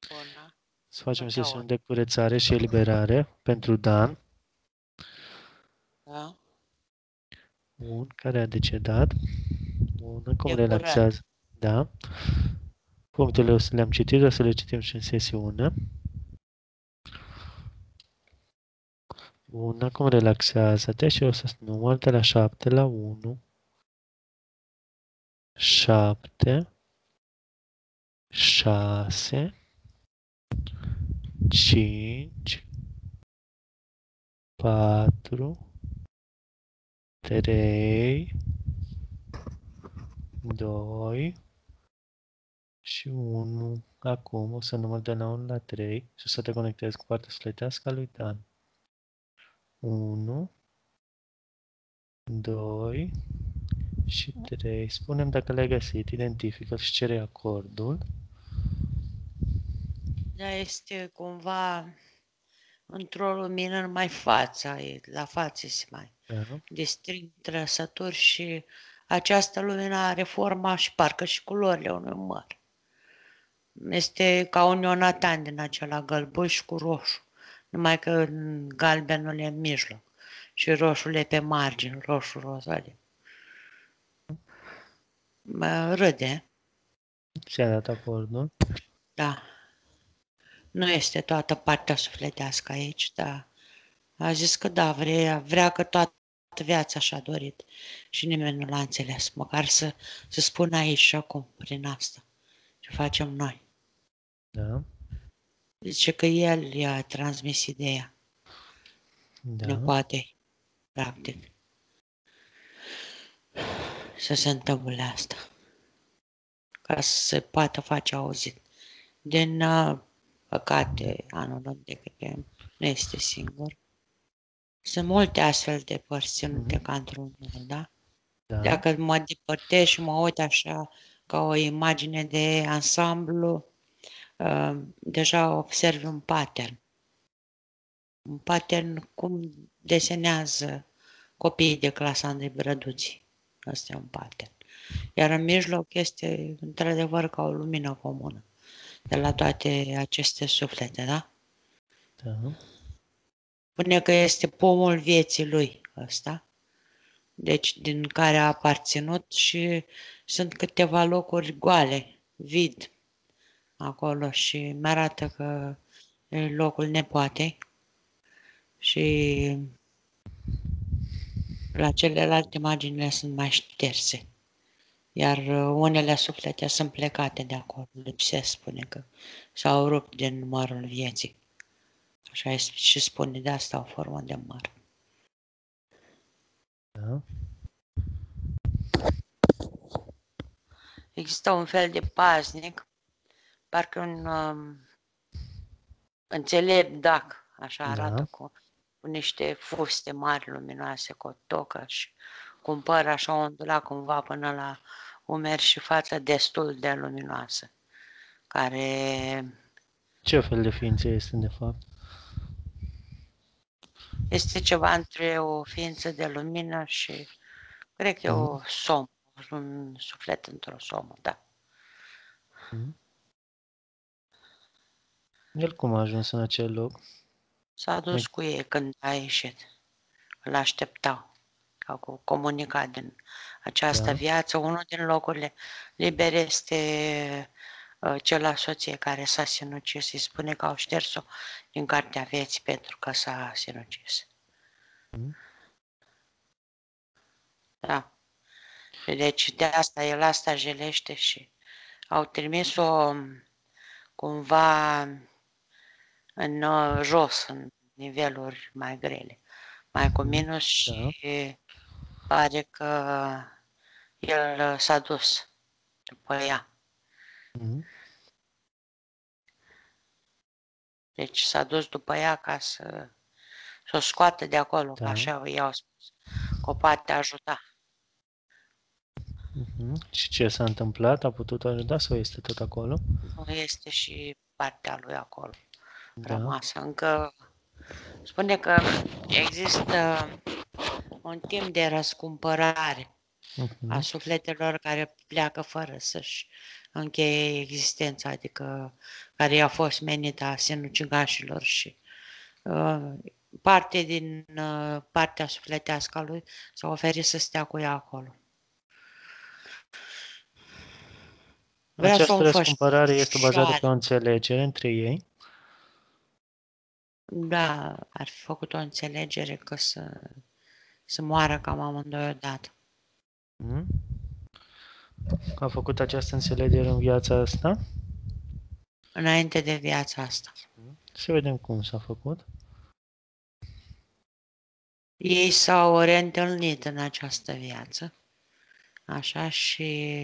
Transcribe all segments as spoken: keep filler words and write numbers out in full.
Bună. Să facem Nu te sesiune aud. de curățare și eliberare pentru Dan, Da? bun, care a decedat. Bun, cum De curând. relaxează. Da. Punctele o să le-am citit, o să le citim și în sesiune. Bun, acum relaxează-te și o să număr de la șapte la unu, șapte, șase, cinci, patru, trei, doi și unu. Acum o să număr de la unu la trei și o să te conectezi cu partea sufletească a lui Dan. unu, doi și trei. Spunem dacă l-ai găsit, identifică-l și cere acordul. Da, este cumva într-o lumină numai fața, e, la față se mai Da, disting trăsături și această lumină are forma și parcă și culorile unui măr. Este ca un Ionatan din acela gălbuș cu roșu, numai că galbenul e în mijloc și roșul e pe margine, roșu rozale. Mă râde, ți-a dat acordul. da. Nu este toată partea sufletească aici, dar a zis că da, vrea, vrea că toată viața și-a dorit și nimeni nu l-a înțeles. Măcar să, să spună aici și acum, prin asta, ce facem noi. Da, Zice că el i-a transmis ideea, ne da, poate, practic, să se întâmple asta, ca să se poată face auzit. Din uh, păcate, anul decât nu este singur. Sunt multe astfel de părți ținute ca într-un unul, da? da, Dacă mă depărtez și mă uit așa ca o imagine de ansamblu, uh, deja observ un pattern. Un pattern cum desenează copiii de clasa Andrei Brăduții. Asta e un pattern. Iar în mijloc este într-adevăr ca o lumină comună de la toate aceste suflete, da? da, Spune că este pomul vieții lui ăsta, deci din care a aparținut și sunt câteva locuri goale, vid acolo și mi arată că e locul nepoatei și la celelalte imaginile sunt mai șterse. Iar unele suflete sunt plecate de acolo, lipsesc, spune că s-au rupt din numărul vieții. Așa e, și spune de asta o formă de măr. da, Există un fel de paznic, parcă un um, înțelept dac, așa arată da, cu, cu niște fuste mari luminoase, cu o tocă și cu un păr așa ondulat cumva până la umeri și fața destul de luminoasă, care ce fel de ființă este de fapt? este ceva între o ființă de lumină și cred că e o somă, un suflet într-o somă, da. Mm. El cum a ajuns în acel loc? S-a dus cu ei când a ieșit, îl așteptau. Au comunicat din această Da, viață. Unul din locurile libere este uh, cel la soție care s-a sinucis. Îi spune că au șters-o din cartea vieții pentru că s-a sinucis. mm. Da. Deci de asta el asta jelește și au trimis-o cumva în uh, jos, în niveluri mai grele, mai cu minus și Da, pare că el s-a dus după ea. mm. Deci s-a dus după ea ca să, să o scoată de acolo, că Da, așa i-au spus, că o poate ajuta. mhm. Și ce s-a întâmplat? A putut ajuta sau este tot acolo? Nu este și partea lui acolo Da, rămasă. Încă spune că există un timp de răscumpărare a mhm. sufletelor care pleacă fără să-și încheie existența, adică care i-a fost menită a sinucigașilor și uh, parte din uh, partea sufletească a lui s-a oferit să stea cu ea acolo. Vrea să o Această răscumpărare este bazată pe o înfășoare. înțelegere între ei. Da, ar fi făcut o înțelegere că să, să moară cam amândoi odată. Mm? A făcut această înțelegere în viața asta? Înainte de viața asta. Să vedem cum s-a făcut. Ei s-au reîntâlnit în această viață, așa, și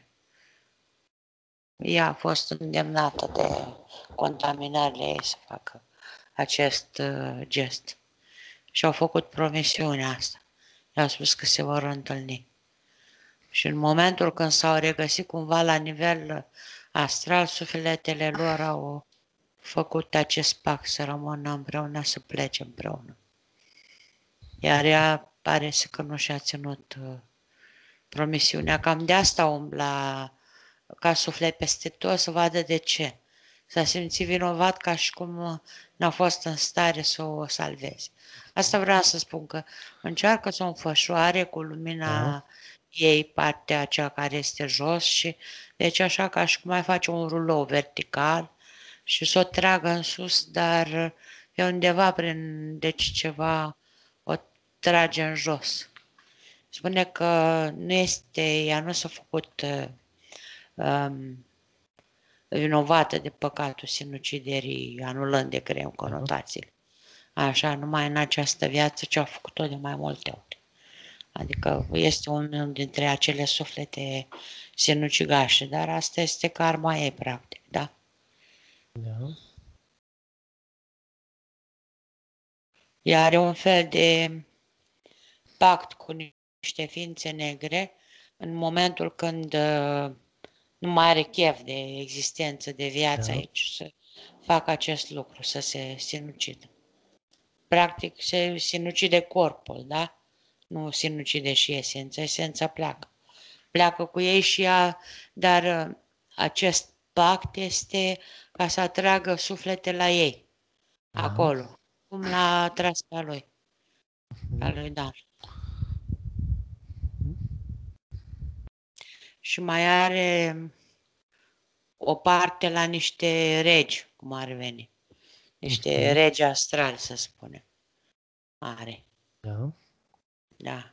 ea a fost îndemnată de contaminările ei să facă acest uh, gest. Și au făcut promisiunea asta. I-au spus că se vor întâlni. Și în momentul când s-au regăsit cumva la nivel astral, sufletele lor au făcut acest pact să rămână împreună, să plece împreună. Iar ea pare să că nu și-a ținut uh, promisiunea. Cam de asta umbla ca suflet peste tot să vadă de ce. S-a simțit vinovat ca și cum n-a fost în stare să o salveze. Asta vreau să spun, că încearcă să o înfășoare cu lumina Da. ei, partea aceea care este jos, și deci așa ca și cum mai face un rulou vertical și să o tragă în sus, dar e undeva prin, deci ceva, o trage în jos. Spune că nu este, ea nu s-a făcut um, vinovată de păcatul sinuciderii, anulând de greu conotațiile. Așa, numai în această viață ce a făcut-o de mai multe ori. Adică este unul dintre acele suflete sinucigașe, dar asta este karma ei, practic, da? Da. Ea are un fel de pact cu niște ființe negre în momentul când uh, nu mai are chef de existență, de viață Da. aici, să facă acest lucru, să se sinucidă. Practic se sinucide corpul, da? Nu sinucide și esența, esența pleacă. Pleacă cu ei și ea, dar uh, acest pact este ca să atragă suflete la ei, Da. acolo, cum l-a atras pe a lui, pe a lui Dan. Și mai are o parte la niște regi, cum ar veni. Niște Mhm. regi astrali, să spunem. Are, Da. da.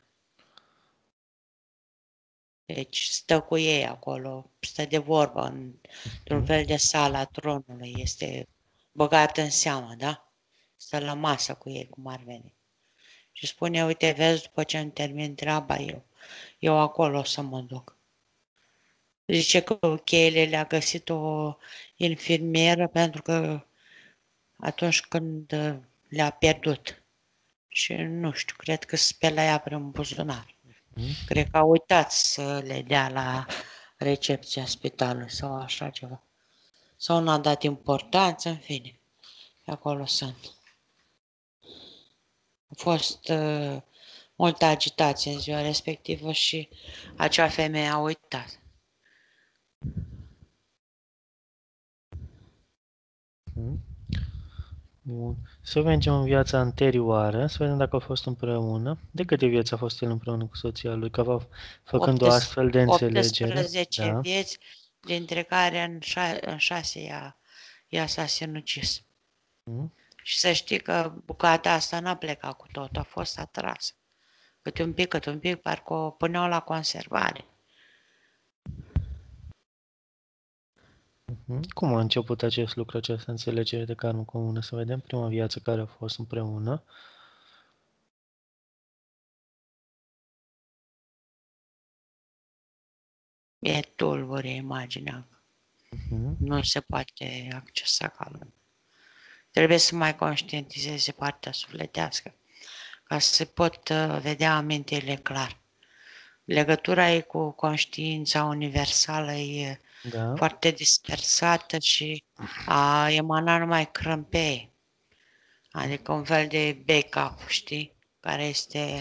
Deci stă cu ei acolo, stă de vorbă într-un fel de sală a tronului, este băgat în seamă, da? Stă la masă cu ei, cum ar veni. Și spune, uite, vezi, după ce îmi termin treaba eu, eu acolo o să mă duc. Zice că cheile le-a găsit o infirmieră pentru că atunci când le-a pierdut. Și nu știu, cred că spela ea prin buzunar. Mhm. Cred că a uitat să le dea la recepția spitalului sau așa ceva. Sau n-a dat importanță, în fine. Acolo sunt. A fost uh, multă agitație în ziua respectivă și acea femeie a uitat. Mhm. Bun. Să mergem în viața anterioară, să vedem dacă au fost împreună. De câte vieți a fost el împreună cu soția lui? Că va făcând o astfel de înțelegere. optsprezece Da. vieți, dintre care în, șa- în șase ea, ea s-a sinucis. Mhm. Și să știi că bucata asta n-a plecat cu tot, a fost atrasă. Câte un pic, câte un pic, parcă o puneau la conservare. Mhm. Cum a început acest lucru, această înțelegere de karmă comună? Să vedem prima viață care a fost împreună. E tulbure imaginea. Mhm. Nu se poate accesa ca lumea. Trebuie să mai conștientizeze partea sufletească, ca să se pot uh, vedea amintele clar. Legătura ei cu conștiința universală e Da. foarte dispersată și a emanat numai crâmpeie. Adică un fel de backup, știi? Care este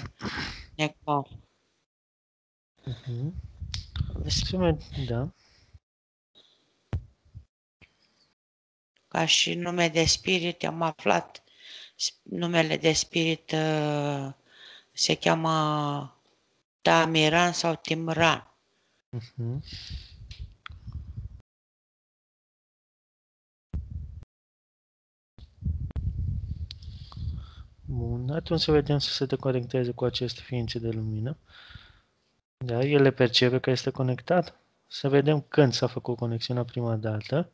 neclar. Mhm. Să med- da. ca și nume de spirit, am aflat numele de spirit uh, se cheamă Tamiran sau Timran. Uh-huh. Bun, atunci să vedem să se deconecteze cu aceste ființe de lumină. Da, el le percepe că este conectat. Să vedem când s-a făcut conexiunea prima dată.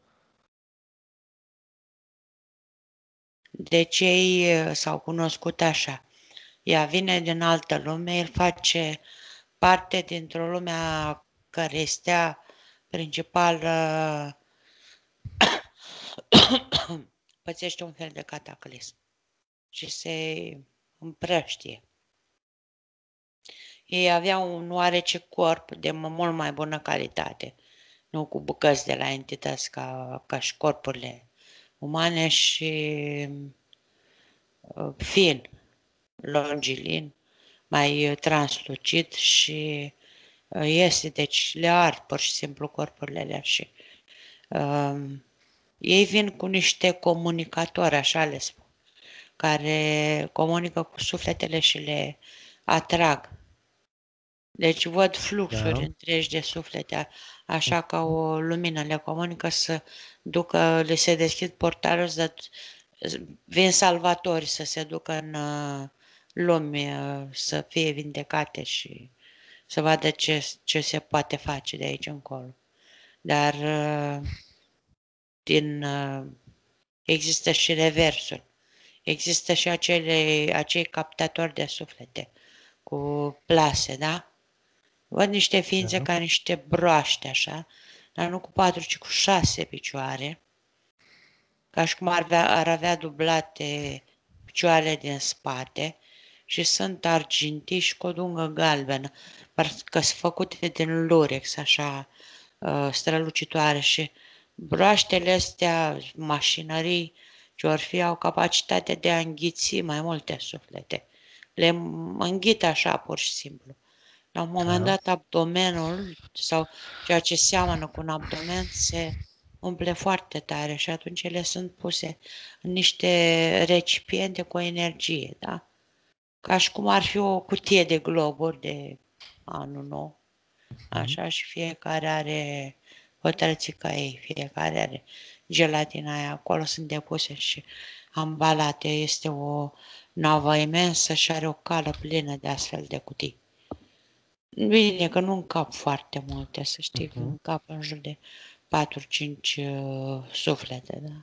Deci ei s-au cunoscut așa. Ea vine din altă lume, el face parte dintr-o lume a care stea principală pățește un fel de cataclism și se împrăștie. Ei aveau un oarece corp de mult mai bună calitate, nu cu bucăți de la entități ca, ca și corpurile umane și uh, fin, longilin, mai translucid și uh, este, deci le ard pur și simplu corpurile alea și uh, ei vin cu niște comunicatori, așa le spun, care comunică cu sufletele și le atrag. Deci văd fluxuri Da. întregi de suflete, așa ca o lumină, le comunică să ducă, le se deschid portarul, să vin salvatori să se ducă în uh, lume, uh, să fie vindecate și să vadă ce, ce se poate face de aici încolo. Dar uh, din, uh, există și reversul. Există și acele, acei captatori de suflete cu plase, da? Văd niște ființe Da. ca niște broaște, așa, dar nu cu patru, ci cu șase picioare, ca și cum ar avea, ar avea dublate picioarele din spate și sunt argintii și cu o dungă galbenă, parcă sunt făcute din lurex, așa, uh, strălucitoare și broaștele astea, mașinării ce or fi, au capacitatea de a înghiți mai multe suflete. Le înghit așa, pur și simplu. La un moment Da. dat, abdomenul sau ceea ce seamănă cu un abdomen se umple foarte tare și atunci ele sunt puse în niște recipiente cu energie, da? Ca și cum ar fi o cutie de globuri de anul nou, așa, și fiecare are pătrățica ei, fiecare are gelatina aia, acolo sunt depuse și ambalate. Este o navă imensă și are o cală plină de astfel de cutii. Bine că nu încap foarte multe, să știi că Uh-huh. încap în jur de patru-cinci uh, suflete, da.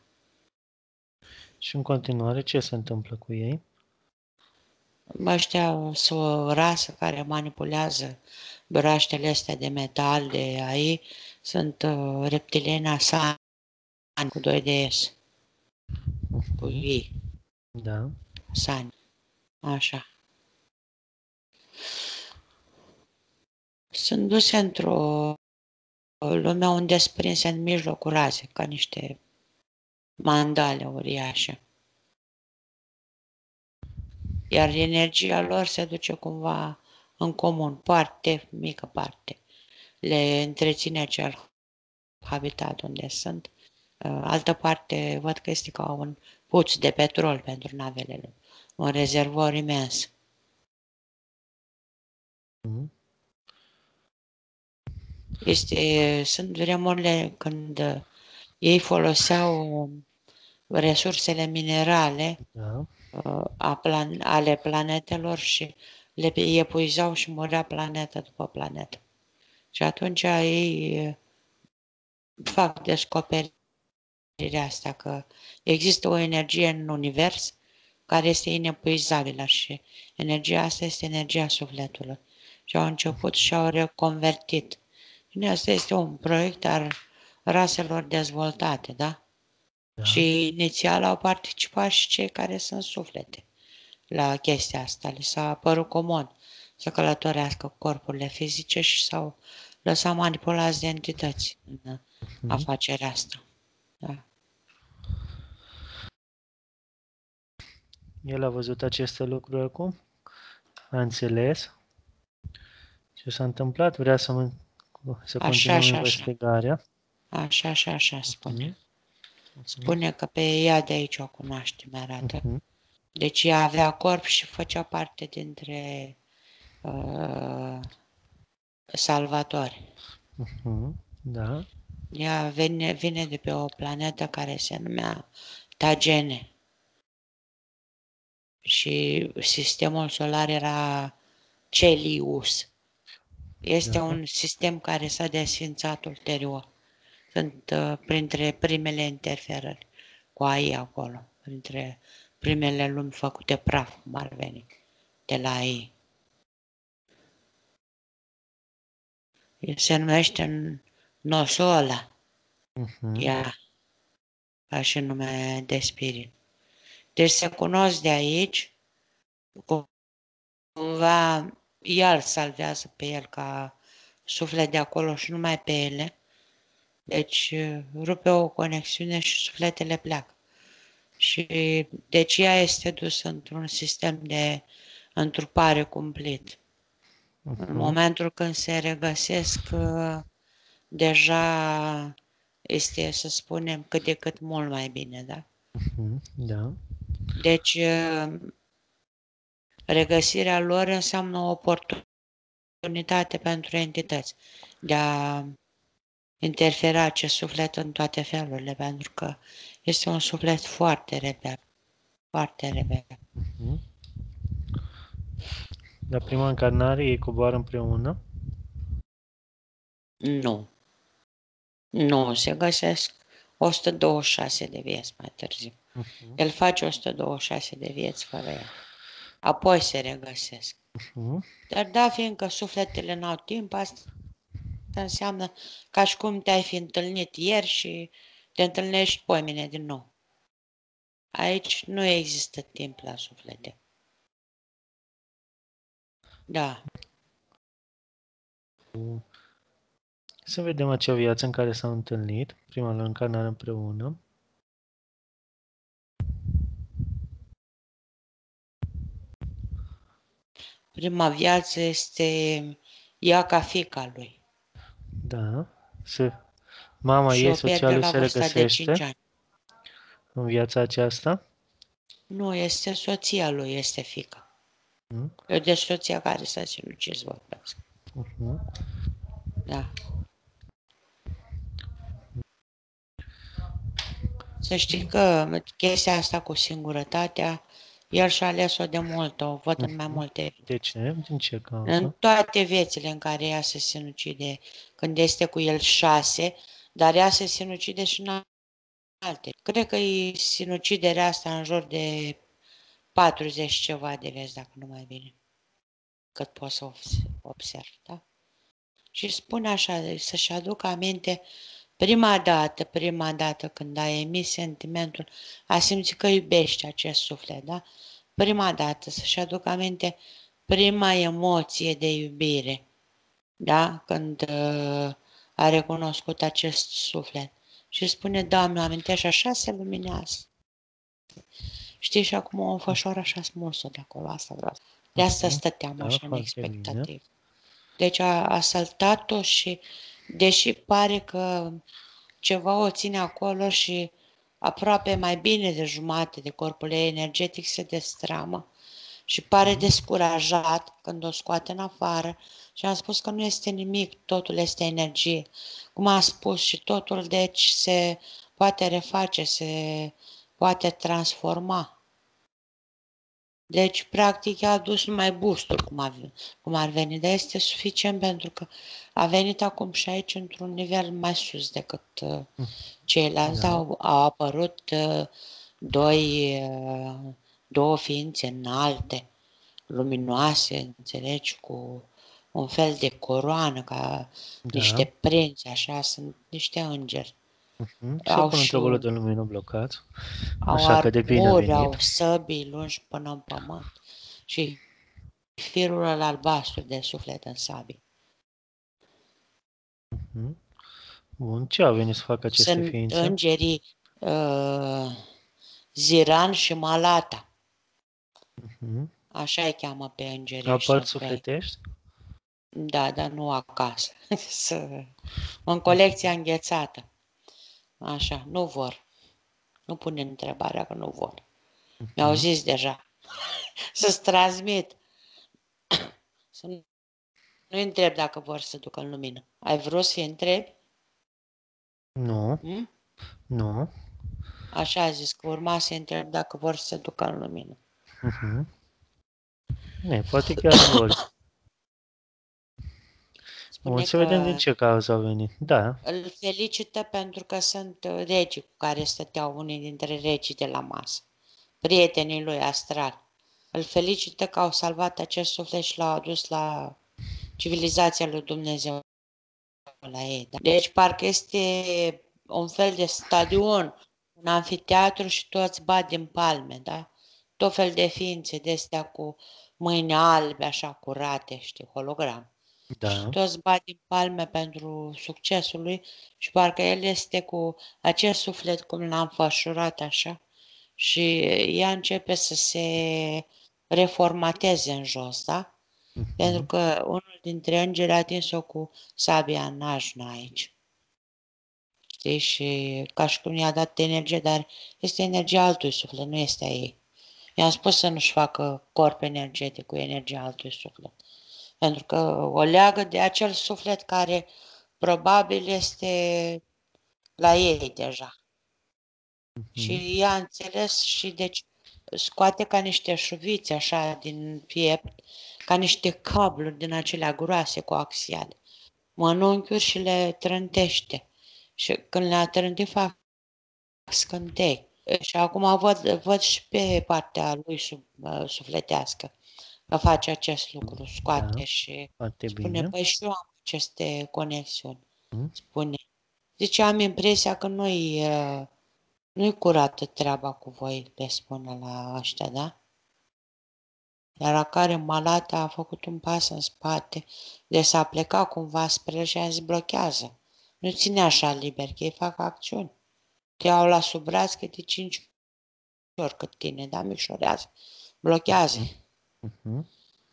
Și în continuare, ce se întâmplă cu ei? Ăștia sunt o rasă care manipulează broaștele astea de metal de ai, sunt uh, reptilieni asani cu doi de S, cu Uh-huh. I, Da. asani, așa. Sunt duse într-o lume unde sunt prinse în mijlocul razei, ca niște mandale uriașe. Iar energia lor se duce cumva în comun, parte, mică parte. Le întreține acel habitat unde sunt. Altă parte, văd că este ca un puț de petrol pentru navele lor, un rezervor imens. Uh-huh. Este, sunt vremurile când ei foloseau resursele minerale Da. a plan, ale planetelor și le epuizau și murea planetă după planetă. Și atunci ei fac descoperirea asta, că există o energie în univers care este inepuizabilă și energia asta este energia sufletului. Și au început și au reconvertit. Bine, asta este un proiect al raselor dezvoltate, da? Da. Și inițial au participat și cei care sunt suflete la chestia asta. Li s-a părut comod să călătorească corpurile fizice și s-au lăsat manipulați de entități în afacerea asta. Da. El a văzut aceste lucruri acum, a înțeles ce s-a întâmplat, vrea să, mă, să Așa continuăm și așa. investigarea. Așa și așa spune. Mhm. Spune că pe ea de aici o cunoaște, mi-arată. Uh-huh. Deci ea avea corp și făcea parte dintre uh, salvatori. Uh-huh. Da. Ea vine, vine de pe o planetă care se numea Tagene. Și sistemul solar era Celius. Este Da. un sistem care s-a desfințat ulterior. Sunt uh, printre primele interferări cu A I acolo, printre primele lumi făcute praf, cum ar veni, de la A I. Se numește Nosola, Uh-huh. ea, ca și nume de spirit. Deci se cunosc de aici, cumva ea îl salvează pe el ca suflet de acolo și numai pe ele. Deci rupe o conexiune și sufletele pleacă. Și deci ea este dusă într-un sistem de întrupare cumplit. Uh-huh. În momentul când se regăsesc, deja este, să spunem, cât de cât mult mai bine, da? Uh-huh. Da. Deci regăsirea lor înseamnă o oportunitate pentru entități de a interfera acest suflet în toate felurile, pentru că este un suflet foarte rebel, foarte rebel. Uh-huh. La prima încarnare ei coboară împreună? Nu. Nu, se găsesc o sută douăzeci și șase de vieți mai târziu. Uh-huh. El face o sută douăzeci și șase de vieți fără ea. Apoi se regăsesc. Uh-huh. Dar da, fiindcă sufletele n-au timp, asta înseamnă ca și cum te-ai fi întâlnit ieri și te întâlnești poimine din nou. Aici nu există timp la suflete. Da. Să vedem acea viață în care s-au întâlnit, prima lor încarnare împreună. Prima viață este ea ca fiica lui. Da. Se... Mama și ei, o soția lui, se regăsește în viața aceasta? Nu, este soția lui, este fiica. Hmm? E de soția care s-a sinucis, vorbesc. Uh-huh. Da. Să știi că chestia asta cu singurătatea, el și-a ales-o de mult, o văd uh-huh. în mai multe. De ce? Din ce cauză? În toate viețile în care ea se sinucide, când este cu el șase, dar ea se sinucide și în alte. Cred că e sinuciderea asta în jur de patruzeci ceva de vieți, dacă nu mai bine, cât pot să observ, da? Și spune așa, să-și aducă aminte prima dată, prima dată când a emis sentimentul, a simțit că iubește acest suflet, da? Prima dată să-și aducă aminte prima emoție de iubire, da? Când uh, a recunoscut acest suflet. Și spune, Doamne, amintește, așa se luminează. Știi, și acum o fășoară așa smursă de acolo, asta vreau. De asta stăteam da, așa în expectativ. Deci a, a saltat-o și, deși pare că ceva o ține acolo și aproape mai bine de jumate de corpul ei energetic se destramă și pare descurajat când o scoate în afară și am spus că nu este nimic, totul este energie. Cum a spus, și totul deci se poate reface, se poate transforma. Deci, practic, a adus numai boostul, cum, a, cum ar veni, dar este suficient pentru că a venit acum și aici într-un nivel mai sus decât uh, ceilalți. Da. Au, au apărut uh, doi, uh, două ființe înalte, luminoase, înțelegi, cu un fel de coroană, ca da. niște prinți, așa, sunt niște îngeri. Uh-huh. Sau pun într-o bolă de lumină blocat, așa au că de bine venit. Au săbii lungi până în pământ și firul ăla albastru de suflet în sabii. Uh-huh. Bun, ce au venit să facă aceste Sunt ființe? Sunt îngerii uh, Ziran și Malata. Uh-huh. Așa îi cheamă pe îngerii. Au părți sufletești? Da, dar nu acasă. În colecția înghețată. Așa, nu vor. Nu pune întrebarea că nu vor. Mhm. Mi-au zis deja. Să-ți transmit. Să nu nu-i întreb dacă vor să ducă în lumină. Ai vrut să-i întrebi? Nu, Hm? nu. Așa a zis, că urma să-i întreb dacă vor să se ducă în lumină. Mhm. Ne, poate chiar vor. Bun, Spune să vedem din că ce cauză au venit. Da. îl felicită pentru că sunt regii cu care stăteau unii dintre regii de la masă, prietenii lui astral. Îl felicită că au salvat acest suflet și l-au adus la civilizația lui Dumnezeu la ei. Da? Deci parcă este un fel de stadion, un anfiteatru și toți bat din palme, da? Tot fel de ființe de astea cu mâini albe, așa curate, știi, hologram. Și Da. toți bat din palme pentru succesul lui și parcă el este cu acest suflet cum l-a înfășurat așa și ea începe să se reformateze în jos, da? Pentru Mhm. că unul dintre îngeri a atins-o cu sabia în ajna aici. Știi? Și ca și cum i-a dat energie, dar este energia altui suflet, nu este a ei. I-am spus să nu-și facă corp energetic cu energia altui suflet. Pentru că o leagă de acel suflet care probabil este la ei deja. Mhm. Și ea a înțeles și deci scoate ca niște șuvițe așa din piept, ca niște cabluri din acelea groase coaxiale, mănunchiuri și le trântește. Și când le-a trântit fac scântei. Și acum văd, văd și pe partea lui sub, sufletească că face acest lucru, Da. scoate și Foarte spune, bine. păi și eu am aceste conexiuni. Mhm. Spune. Zice, am impresia că nu-i, uh, nu-i curată treaba cu voi, le spune la ăștia, da? Iar la care Malata a făcut un pas în spate, de s-a plecat cumva spre el și a zis, blochează. Nu ține așa liber, că ei fac acțiuni. Te iau la sub braț câte cinci ori cât tine, da, micșorează. Blochează. Mhm.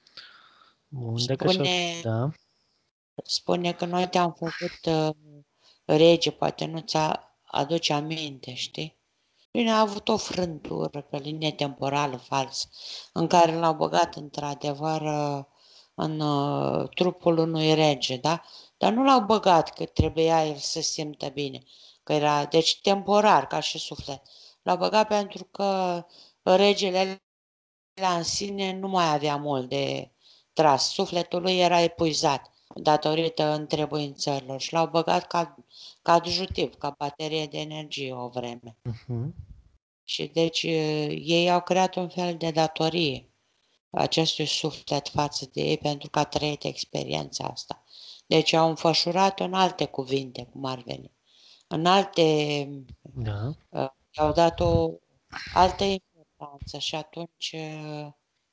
Bun, dacă și-o... Spune, Da. spune că noi te-am făcut uh, rege, poate nu ți-aduce aminte, știi? Bine, a avut o frântură pe linie temporală falsă, în care l-au băgat într-adevăr uh, în uh, trupul unui rege, da? Dar nu l-au băgat că trebuia el să se simtă bine, că era, deci temporar, ca și suflet. L-au băgat pentru că regele la în sine nu mai avea mult de tras. Sufletul lui era epuizat datorită întrebuințărilor și l-au băgat ca, ca adjutiv, ca baterie de energie o vreme. Mhm. Și deci ei au creat un fel de datorie acestui suflet față de ei pentru că a trăit experiența asta. Deci au înfășurat în alte cuvinte, cum ar veni. În alte... Da. Uh, i-au dat o altă importanță și atunci uh,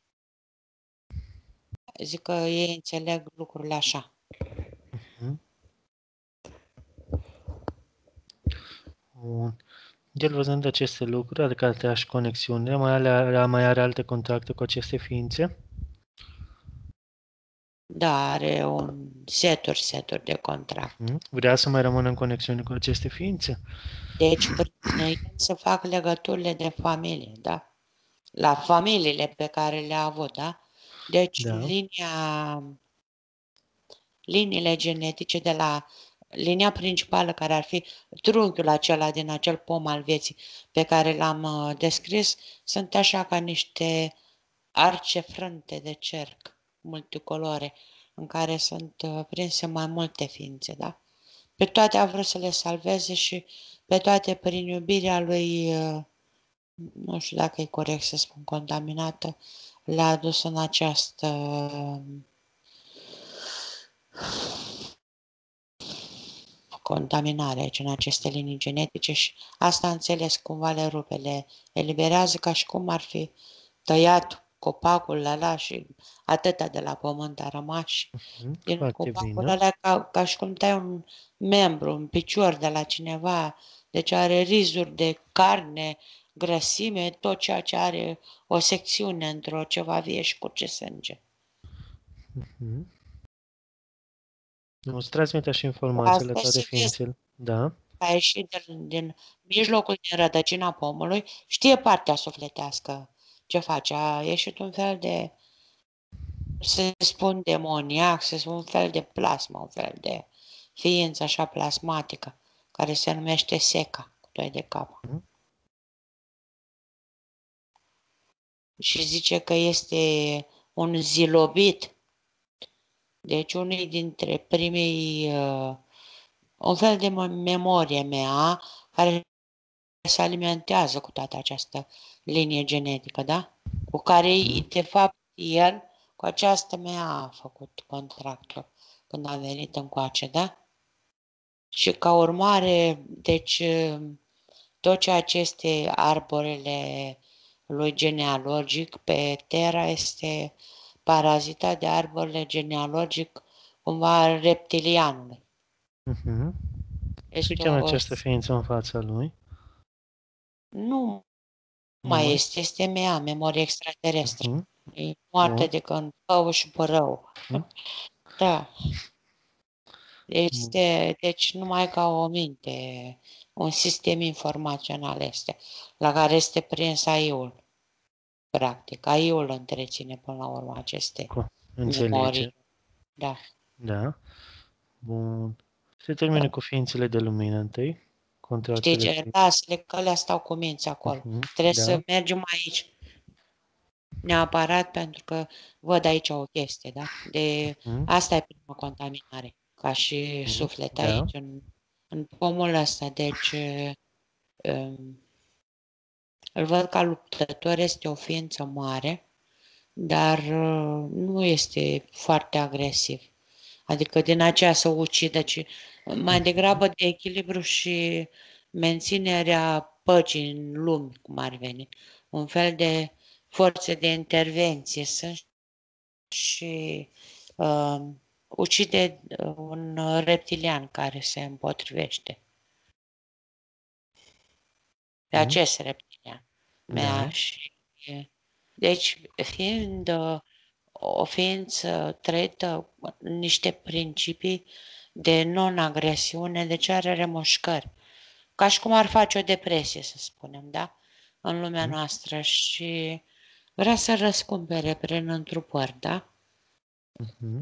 zic că ei înțeleg lucrurile așa. Mhm. Bun. El văzând aceste lucruri, adică aceeași conexiune, mai are, mai are alte contacte cu aceste ființe? Da, are un seturi, seturi de contract. Mhm. Vrea să mai rămână în conexiune cu aceste ființe? Deci, prin el să fac legăturile de familie, da? La familiile pe care le-a avut, da? Deci, Da. linia, liniile genetice de la linia principală, care ar fi trunchiul acela din acel pom al vieții pe care l-am uh, descris, sunt așa ca niște arce frânte de cerc multicolore, în care sunt uh, prinse mai multe ființe, da? Pe toate a vrut să le salveze și pe toate prin iubirea lui, uh, nu știu dacă e corect să spun contaminată, le-a adus în această contaminare aici, în aceste linii genetice și asta înțeles cumva le rupe, le eliberează ca și cum ar fi tăiat copacul ăla și atâta de la pământ a rămas și Mhm. din Foarte copacul bine. ăla ca, ca și cum tai un membru, un picior de la cineva, deci are rizuri de carne, grăsime, tot ceea ce are o secțiune într-o ceva vie și curge sânge. Mhm. Îți transmite și informațiile Asta toate și vezi ființele. Da. a ieșit din, din mijlocul, din rădăcina pomului, știe partea sufletească ce face. A ieșit un fel de, să spun demoniac, să spun un fel de plasmă, un fel de ființă așa plasmatică, care se numește Seca, cu doi de cap. Și zice că este un zilobit. Deci unul dintre primii, uh, un fel de memorie mea, care se alimentează cu toată această linie genetică, da? Cu care, de fapt, el, cu această mea a făcut contractul când a venit încoace, da? Și ca urmare, deci, tot ceea ce este arborele lui genealogic pe Terra este parazitat de arborele genealogic cumva al reptilianului. Uh-huh. Ce Este cheamă o... această ființă în fața lui? Nu mai este, este mea, memorie extraterestră. Uh-huh. E moarte Bun. de când rău și pe rău. Uh-huh. Da. Este, deci numai ca o minte, un sistem informațional este, la care este prins A I-ul. Practic, A I-ul întreține până la urmă aceste memorii. Da. Da. Bun. Se termină cu ființele de lumină întâi. Știi ce? Lasă-le, că alea stau cu minți acolo. Uh-huh. Trebuie da. să mergem aici. Neapărat pentru că văd aici o chestie, da? De uh-huh. Asta e prima contaminare, ca și uh-huh. suflet da. Aici, în, în pomul ăsta. Deci, um, îl văd ca luptător, este o ființă mare, dar uh, nu este foarte agresiv. Adică din aceea să ucidă, ci mai degrabă de echilibru și menținerea păcii în lume, cum ar veni. Un fel de forțe de intervenție sunt și uh, ucide un reptilian care se împotrivește. Pe acest reptilian. Da. Și, deci, fiind uh, o ființă trăită niște principii de non-agresiune, deci are remușcări. Ca și cum ar face o depresie, să spunem, da? În lumea noastră și vrea să răscumpere prin întrupări, da? Uh-huh.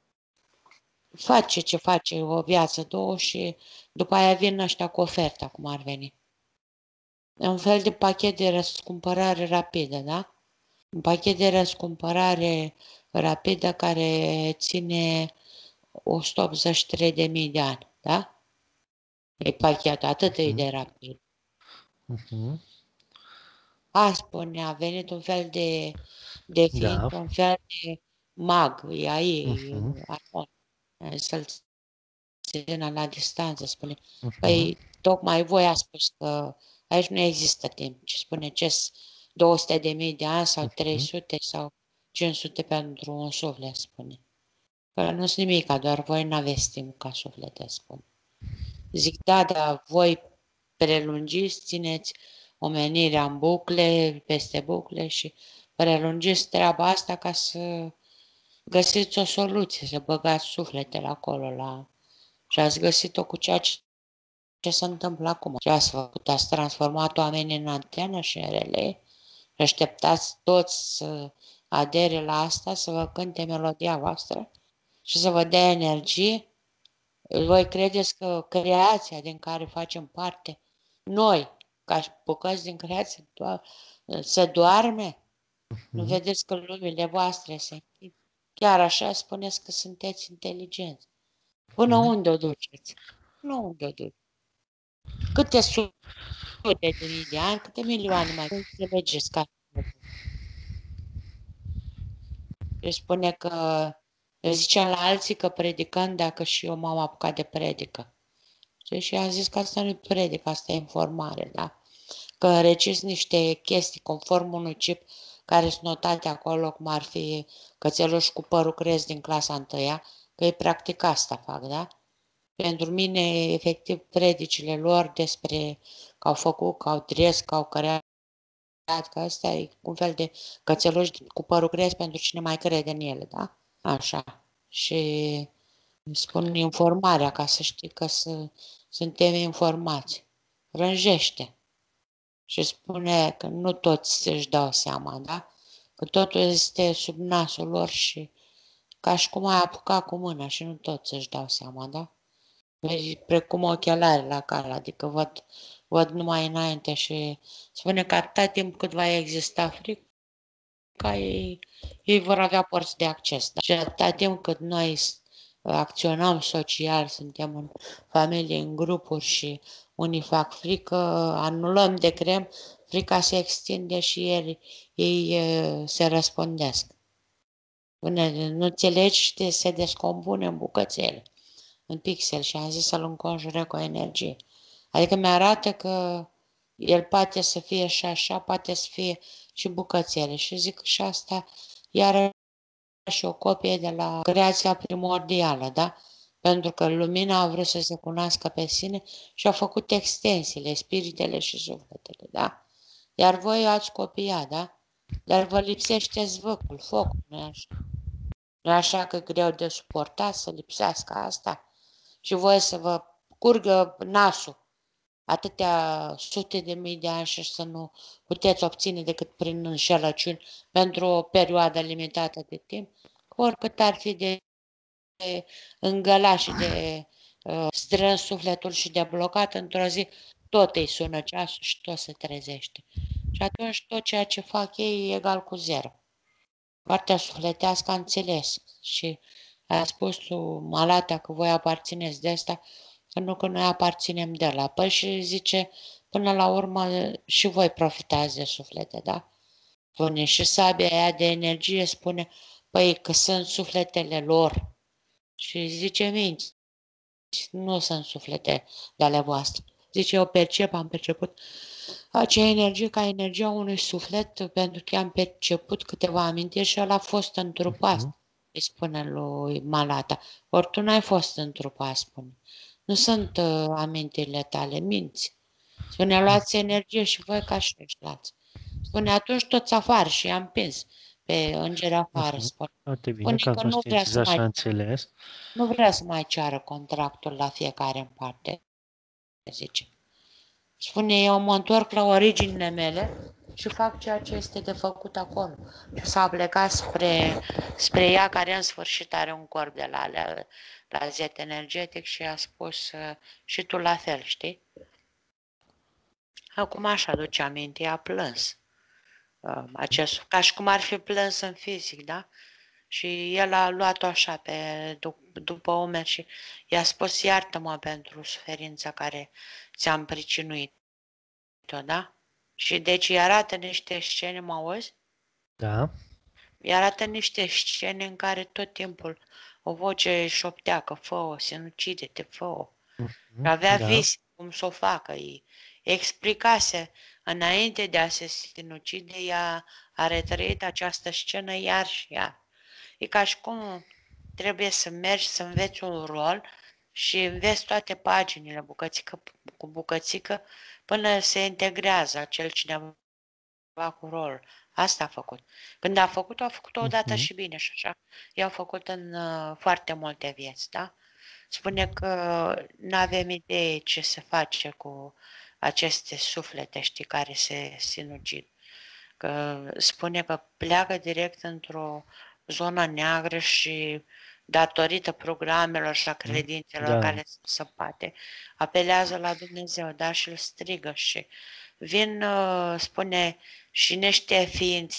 Face ce face o viață, două și după aia vin ăștia cu oferta, cum ar veni. Un fel de pachet de răscumpărare rapidă, da? Un pachet de răscumpărare rapidă care ține o sută optzeci și trei de mii de ani, da? E pachetul, atât uh-huh. E de rapid. Uh-huh. A spune, a venit un fel de, de ființă, da. Un fel de mag, e aici, uh-huh. Să-l țină la distanță, spune. Uh-huh. Păi, tocmai voi a spus că aici nu există timp, ci spune ce două sute de mii de ani sau trei sute sau cinci sute pentru un suflet, spune. Că nu sunt nimica, doar voi n-aveți timp ca suflete, spune. Zic, da, dar voi prelungiți, țineți omenirea în bucle, peste bucle și prelungiți treaba asta ca să găsiți o soluție, să băgați sufletele acolo la... Și ați găsit-o cu ceea ce, ce se întâmplă acum. Ce ați făcut? Ați transformat oamenii în antenă și în relei și așteptați toți să adere la asta, să vă cânte melodia voastră și să vă dea energie. Voi credeți că creația din care facem parte, noi, ca și bucăți din creație, să doarme? Uh-huh. Nu vedeți că lumile voastre se închid? Chiar așa spuneți că sunteți inteligenți. Până uh-huh. Unde o duceți? Până unde o duceți? Câte sute de mii de ani, câte milioane mai înțelegeți ca și spune că zicea la alții că predicând, dacă și eu m-am apucat de predică. Și a zis că asta nu e predică, asta e informare, da? Că recis niște chestii conform unui chip care sunt notate acolo, cum ar fi cățeluși cu părul cresc din clasa întâia, că e practic asta fac, da? Pentru mine, efectiv, predicile lor despre că au făcut, că au trăiesc, că au creat, că asta e un fel de cățeluși cu părul cresc pentru cine mai crede în ele, da? Așa. Și spun informarea ca să știi că să, suntem informați. Rânjește. Și spune că nu toți își dau seama, da? Că totul este sub nasul lor și ca și cum ai apucat cu mâna și nu toți își dau seama, da? Precum ochelari la cal, adică văd, văd numai înainte și spune că atâta timp cât va exista frica, ei, ei vor avea porți de acces. Da? Și atâta timp cât noi acționăm social, suntem în familie, în grupuri și unii fac frică, anulăm de crem, frica se extinde și ei, ei se răspândesc. Până nu înțelegi și se descompune în bucățele, în pixel și am zis să-l înconjure cu energie. Adică mi-arată că el poate să fie și așa, poate să fie și bucățele. Și zic că și asta iarăși și o copie de la creația primordială, da? Pentru că lumina a vrut să se cunoască pe sine și a făcut extensiile, spiritele și sufletele, da? Iar voi ați copiat, da? Dar vă lipsește zvâcul, focul, nu așa? Nu așa că e greu de suportat să lipsească asta? Și voi să vă curgă nasul atâtea sute de mii de ani și să nu puteți obține decât prin înșelăciuni pentru o perioadă limitată de timp, oricât ar fi de îngălat și de uh, strâns sufletul și de blocat, într-o zi tot îi sună ceasul și tot se trezește. Și atunci tot ceea ce fac ei e egal cu zero. Partea sufletească a înțeles și a spus tu, Malatea, că voi aparțineți de asta, că nu că noi aparținem de la. Păi și zice, până la urmă și voi profitați de suflete, da? Spune și sabia aia de energie spune, păi că sunt sufletele lor. Și zice, minți, nu sunt suflete de ale voastre. Zice, eu percep, am perceput acea energie ca energia unui suflet, pentru că am perceput câteva amintiri și ăla a fost întrupat, uh-huh. îi spune lui Malata. Ori tu n-ai fost întrupat, spune. Nu sunt uh, amintirile tale, minți. Spune, luați energie și voi ca și ești luați. Spune, atunci toți afară și i-am împins pe îngeri afară. Spune, foarte bine, spune că, că nu vrea să mai, înțeles. nu vrea să mai ceară contractul la fiecare în parte, zice. Spune, eu mă întorc la originile mele și fac ceea ce este de făcut acolo. Și s-a plecat spre, spre ea, care în sfârșit are un corp de la, la, la Z energetic și a spus și tu la fel, știi? Acum așa aduce aminte, a plâns. Acest, ca și cum ar fi plâns în fizic, da? Și el a luat-o așa pe, dup- după umeri și i-a spus, iartă-mă pentru suferința care ți-am pricinuit-o, da? Și deci îi arată niște scene, mă auzi? Da. Îi arată niște scene în care tot timpul o voce șoptea că fă-o, sinucide-te, fă-o. Mm-hmm. Avea Da. vis cum să o facă. Îi explicase înainte de a se sinucide, ea a retrăit această scenă iar și iar. E ca și cum trebuie să mergi să înveți un rol și înveți toate paginile bucățică cu bucățică până se integrează acel cineva cu rol. Asta a făcut. Când a făcut-o, a făcut-o odată Mm-hmm. și bine și așa. I-au făcut în uh, foarte multe vieți, da? Spune că nu avem idee ce se face cu aceste suflete, știi, care se sinucid. Că spune că pleacă direct într-o zonă neagră și datorită programelor și a credințelor da. care sunt săpate, apelează la Dumnezeu, da, și îl strigă și vin, spune, și niște ființe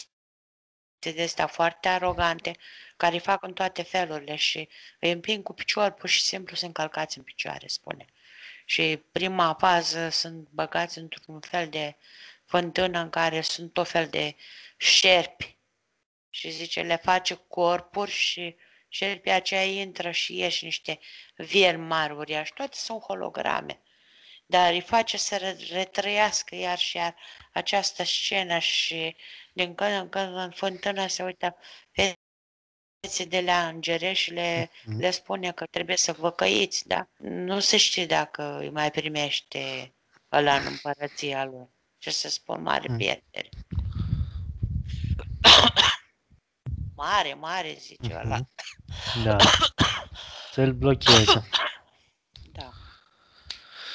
de astea foarte arogante, care îi fac în toate felurile și îi împing cu picior, pur și simplu sunt călcați în picioare, spune. Și prima fază sunt băgați într-un fel de fântână în care sunt tot fel de șerpi. Și zice, le face corpuri și șerpii aceia intră și ieși niște vieri mari uriași. Toate sunt holograme. Dar îi face să retrăiască iar și iar această scenă și din când în când în fântână se uită fețe de la îngere și le, mm-hmm. le spune că trebuie să vă căiți, da? Nu se știe dacă îi mai primește ăla în împărăția lui. Ce să spun, mare mm. pierdere. Mare, mare, zice mm-hmm. ăla. Da. Să-l blocheze. Da.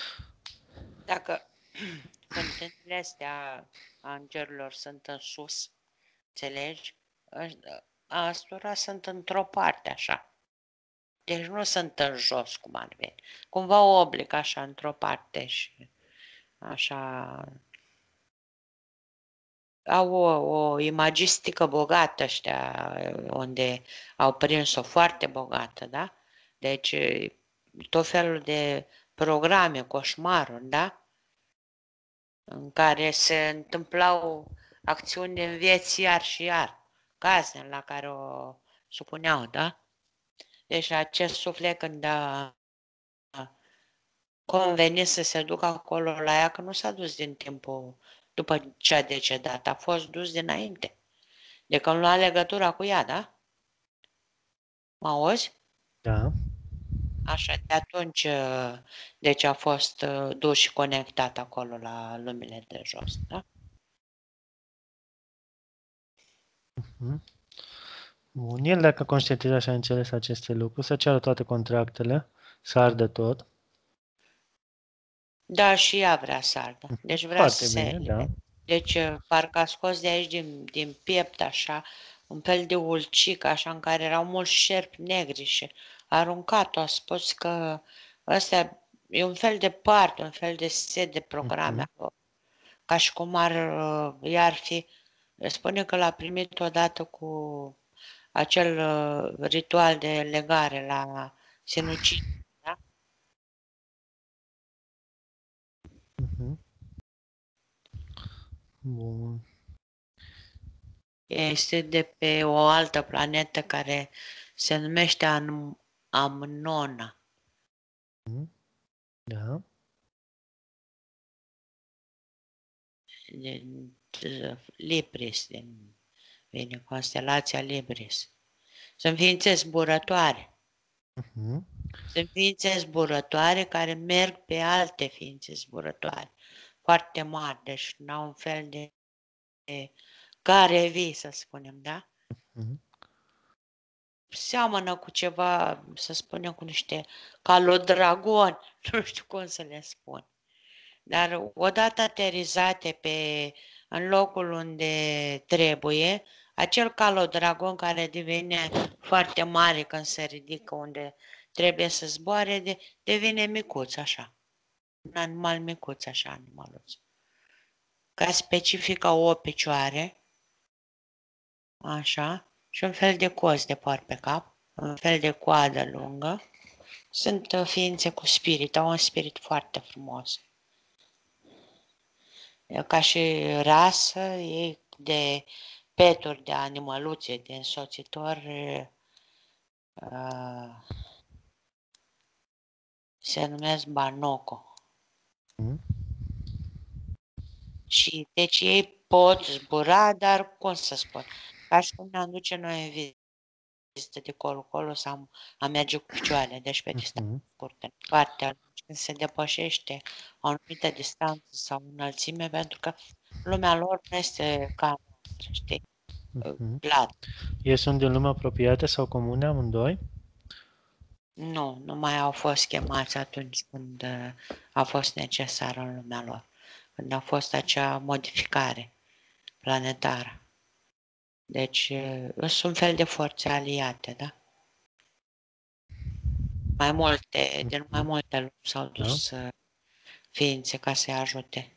Dacă cântările astea a îngerilor sunt în sus, înțelegi? Astora sunt într-o parte, așa. Deci nu sunt în jos, cum ar veni. Cumva o oblic așa, într-o parte și așa. Au o, o imagistică bogată ăștia, unde au prins-o foarte bogată, da? Deci tot felul de programe, coșmaruri, da? În care se întâmplau acțiuni din vieți iar și iar, cazne la care o supuneau, da? Deci acest suflet când a convenit să se ducă acolo la ea, că nu s-a dus din timpul după ce a decedat, a fost dus dinainte. De când lua legătura cu ea, da? Mă auzi? Da. Așa, de atunci, deci a fost dus și conectat acolo la lumile de jos, da? Mhm. Bun. El, dacă conștientizează și a înțeles aceste lucruri, să ceară toate contractele, să ardă tot. Da, și ea vrea să ardă. Deci vrea Foarte să se bine, da. elibere. Deci parcă a scos de aici din, din piept așa un fel de ulcic așa în care erau mulți șerpi negri și a aruncat-o, a spus că ăsta e un fel de parte, un fel de set de programe Mhm. acolo. Ca și cum ar, i-ar fi, spune că l-a primit odată cu acel uh, ritual de legare la sinucidere, da? Mhm. Bun. Este de pe o altă planetă care se numește Am- Amnona. Mhm. Da. Din uh, Libris, din, vine constelația Libris. Sunt ființe zburătoare. Mhm. Sunt ființe zburătoare care merg pe alte ființe zburătoare. Foarte mari, deci n-au un fel de care vii, să spunem, da? Mhm. Seamănă cu ceva, să spunem, cu niște calodragoni, nu știu cum să le spun. Dar odată aterizate pe, în locul unde trebuie, acel calodragon care devine foarte mare când se ridică unde trebuie să zboare, de, devine micuț, așa. Un animal micuț, așa, animaluț. Ca specifică o picioare, așa, și un fel de coz de păr pe cap, un fel de coadă lungă. Sunt uh, ființe cu spirit, au un spirit foarte frumos. Ca și rasă, ei de peturi de animăluțe, de însoțitori, uh, se numesc Banoco. Mhm. Și deci ei pot zbura, dar cum să spun, ca și cum ne-am duce noi în vizită de colo-colo sau am merge cu picioarele, deci pe distanță Mhm. scurtă. Foarte atunci când se depășește o anumită distanță sau înălțime, pentru că lumea lor nu este ca noastră, știi, Mhm. plat. Ei sunt din lume apropiate sau comune amândoi? Nu, nu mai au fost chemați atunci când uh, a fost necesar în lumea lor, când a fost acea modificare planetară. Deci uh, sunt un fel de forțe aliate, da? Mai multe, din mai Mhm. multe lumi s-au Da. dus uh, ființe ca să-i ajute.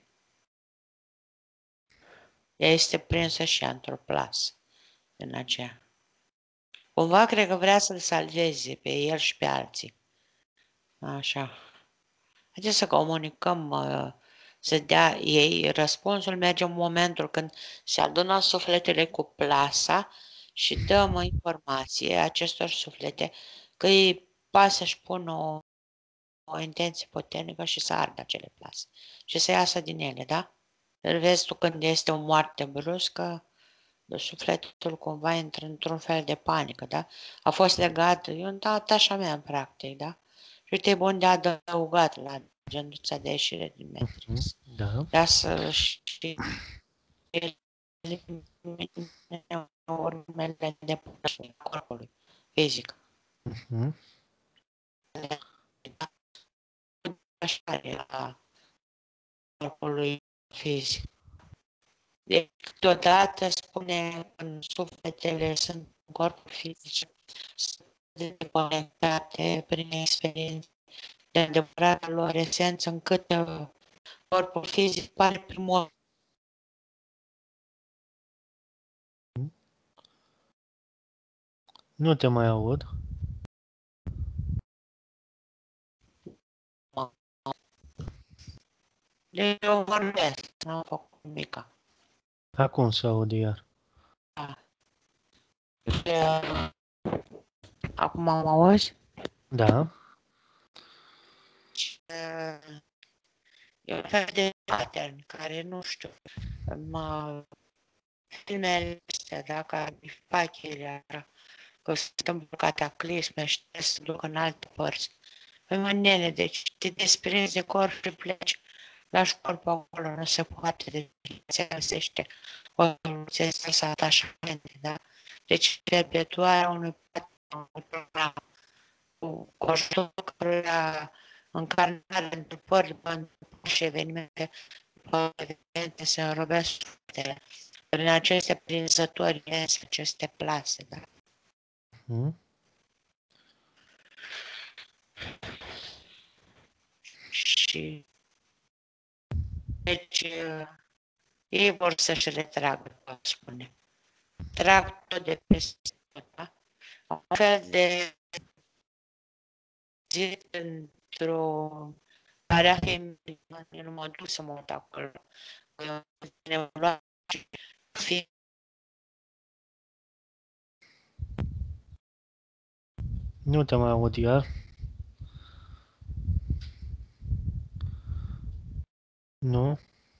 Ea este prinsă și ea într-o plasă din aceea. Cumva cred că vrea să-l salveze pe el și pe alții. Așa. Haideți să comunicăm, uh, să dea ei răspunsul, merge în momentul când se adună sufletele cu plasa și dăm informație acestor suflete că ei pasă să-și pună o, o intenție puternică și să ardă acele plase și să iasă din ele, da? Îl vezi tu când este o moarte bruscă, sufletul cumva intră într-un fel de panică, da? A fost legat, e un atașament practic, da? Și uite, e bun de adăugat la genduța de ieșire din Mhm. Matrix. Da. Ca să și elimine urmele de pășire a corpului fizic. Mhm. Așa era corpului fizic. Deci, câteodată spune că sufletele sunt în corpul fizic, sunt deconectate prin experiență de adevărata lor esență, încât uh, corpul fizic pare primul. Nu te mai aud. Deci eu vorbesc, n-am făcut nimic. Acum se aude iar. Da. Uh, acum mă auzi? Da. Uh, e un fel de pattern care, nu știu, mă, filmele astea, da, care pachele, că se întâmplă cataclisme și trebuie să duc în alte părți. Păi mă, nene, deci te desprinzi de corp și pleci, lași corpul acolo, nu se poate, deci se găsește o soluție să atașamente, da? Deci perpetuarea unui pattern, unui program, cu ajutorul căruia încarnarea întâmplări după întâmplări și evenimente, după evenimente se înrobesc sufletele. Prin aceste prinzători ies aceste plase, da? Hmm? Și deci ei vor să-și retragă, pot spune. Trag tot de peste tot, da? Un fel de zi într-o parache, nu mă duc să mă uit acolo. Ne lua fi Nu te mai aud iar. Nu.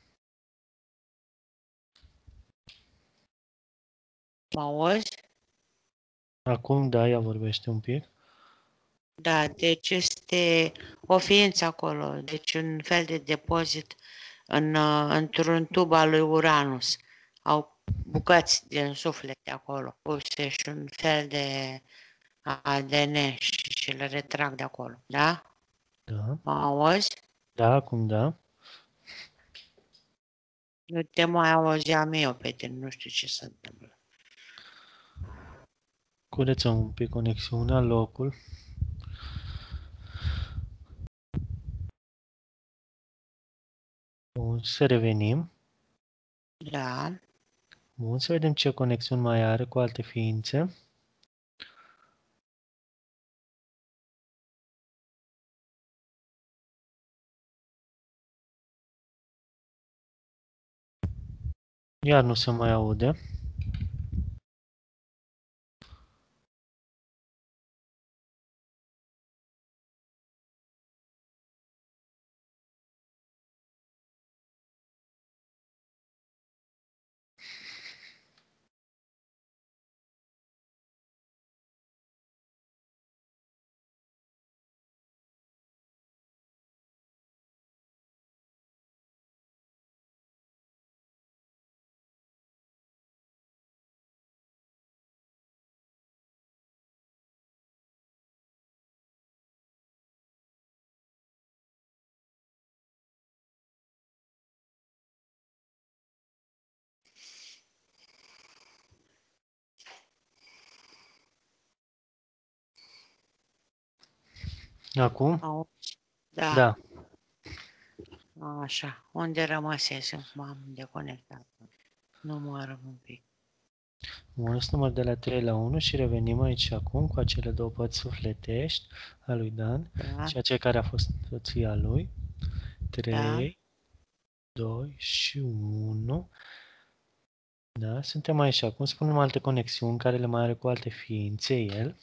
mă auzi? Acum, da, ea vorbește un pic. Da, deci este o ființă acolo, deci un fel de depozit în, într-un tub al lui Uranus. Au bucăți din suflete acolo, puse și un fel de A D N și, și le retrag de acolo, da? Da. Mă auzi? Da, acum da. Nu te mai auzeam eu pe tine, nu știu ce se întâmplă. Curățăm un pic conexiunea, locul. Bun, să revenim. Da. Bun, să vedem ce conexiuni mai are cu alte ființe. Iar nu se mai aude. Acum? Auzi? Da. Da. Așa. Unde rămăsesem? M-am deconectat. Nu mă un pic. Bun, număr de la trei la unu și revenim aici acum cu acele două părți sufletești a lui Dan Da. și a cei care a fost soția lui. trei, Da. doi și unu. Da, suntem aici acum. Spunem alte conexiuni care le mai are cu alte ființe el.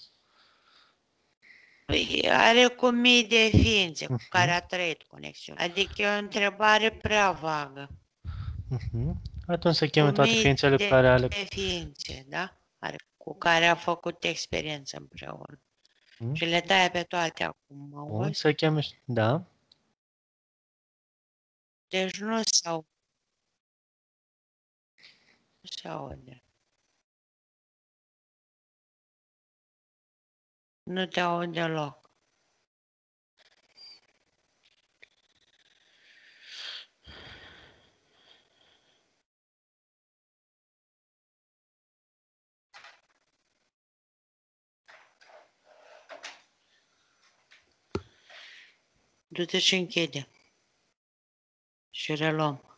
Păi are cu mii de ființe cu Uh-huh. care a trăit conexiune. Adică e o întrebare prea vagă. Uh-huh. Atunci să Cu cheme toate mii ființele cu de care ale... ființe, da? Are, cu care a făcut experiență împreună. Uh-huh. Și le taie pe toate acum, mă Bun, auzi? să cheme... Da. Deci nu s-au... Nu se aude. Nu te aud deloc. du-te și închide. Și reluăm.